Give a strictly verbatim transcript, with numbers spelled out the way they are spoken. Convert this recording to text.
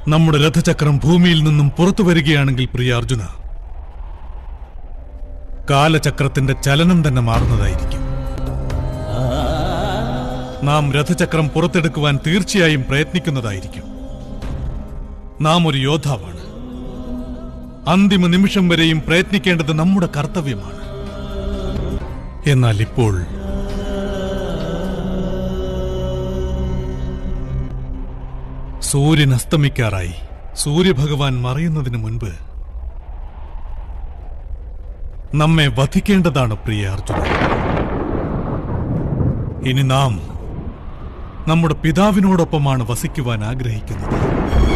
നമ്മുടെ രഥചക്രം ഭൂമിയിൽ നിന്നും പുറത്തു വരികയാണെങ്കിൽ പ്രിയ അർജുന, കാലചക്രത്തിന്റെ ചലനം തന്നെ മാറുന്നതായിരിക്കും. നാം രഥചക്രം പുറത്തെടുക്കുവാൻ തീർച്ചയായും പ്രയത്നിക്കുന്നതായിരിക്കും. നാം ഒരു യോദ്ധാവാണ്. അന്തിമ നിമിഷം വരെയും പ്രയത്നിക്കേണ്ടത് നമ്മുടെ കർത്തവ്യമാണ്. എന്നാൽ ഇപ്പോൾ സൂര്യൻ അസ്തമിക്കാറായി. സൂര്യഭഗവാൻ മറയുന്നതിന് മുൻപ് നമ്മെ വധിക്കേണ്ടതാണ് പ്രിയ അർജുന. ഇനി നാം നമ്മുടെ പിതാവിനോടൊപ്പമാണ് വസിക്കുവാൻ ആഗ്രഹിക്കുന്നത്.